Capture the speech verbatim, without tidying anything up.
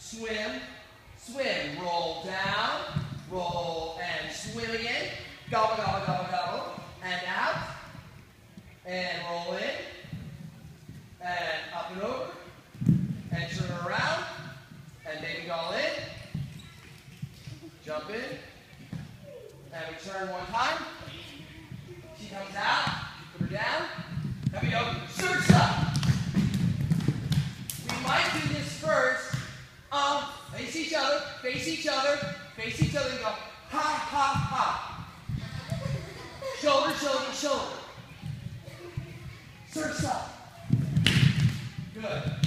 swim, swim. Roll down, roll and swim again. Gobble, gobble, gobble, gobble. And out. And roll in. And up and over. And turn around. And baby doll in. Jump in. And we turn one time. She comes out. Put her down. Now we go. Search up. We might do this first. Um, face each other, face each other, face each other, and go, ha, ha, ha. Shoulder, shoulder, shoulder. Surf's up. Good.